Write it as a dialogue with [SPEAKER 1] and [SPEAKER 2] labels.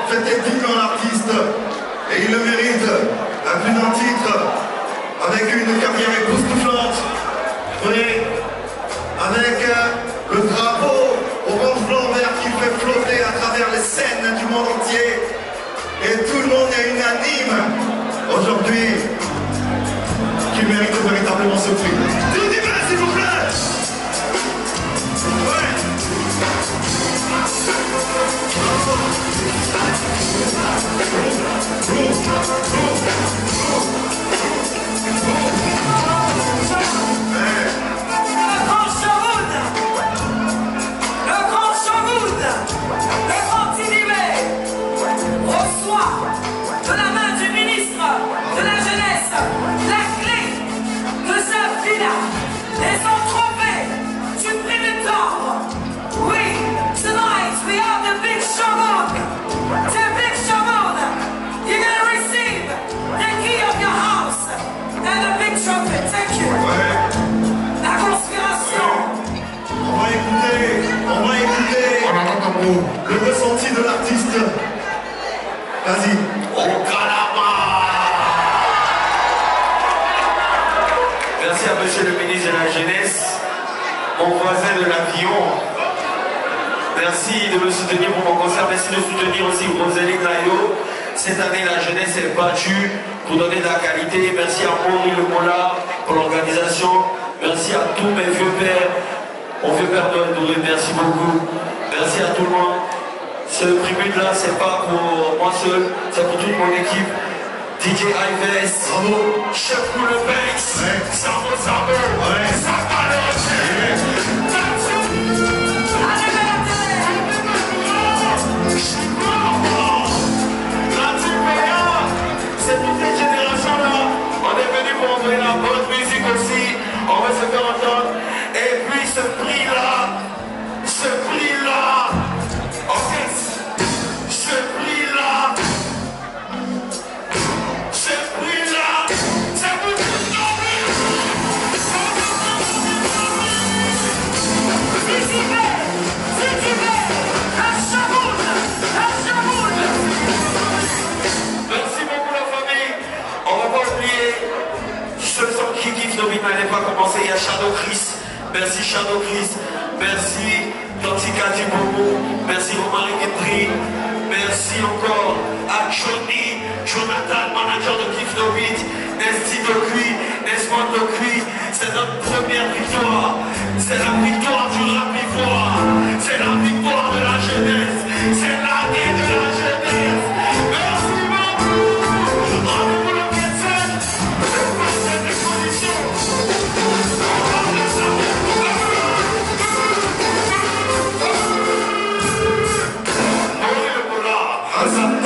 [SPEAKER 1] C'était dignement l'artiste, et il le mérite, à plus d'un titre, avec une carrière époustouflante. Oui, avec le drapeau orange, blanc, vert qui fait flotter à travers les scènes du monde entier. Et tout le monde est unanime aujourd'hui qu'il mérite véritablement ce prix. Tout dit bien, s'il vous plaît. Le ressenti de l'artiste. Vas-y. Au Calama.
[SPEAKER 2] Merci à monsieur le ministre de la Jeunesse, mon voisin de l'avion. Merci de me soutenir pour mon concert. Merci de soutenir aussi Rosalie Nayo. Cette année, la jeunesse est battue pour donner de la qualité. Merci à Henri Le Mollard pour l'organisation. Merci à tous mes vieux pères. Mon vieux père Noël Douré, merci beaucoup. Merci à tout le monde. Ce prix-là, c'est pas pour moi seul, c'est pour toute mon équipe. DJ Ives, bravo. Chef Cool Banks, Sabo Sabo, c'est toute cette génération-là. On est venu pour envoyer la bonne musique aussi. On va se faire entendre. Et puis ce prix-là, n'allait pas commencer, il y a Shadow Chris, merci Shadow Chris, merci Tantika Dibobo, merci Romari Guetri, merci encore à Johnny, Jonathan, manager de Kif No Beat, Esti Dokui, Nesmond Dokui, c'est notre première victoire, c'est la victoire du rap ivoire, c'est la victoire de la jeunesse, c'est l'année de la jeunesse, merci beaucoup, rendez-vous le 27, c'est des conditions.
[SPEAKER 1] Hassan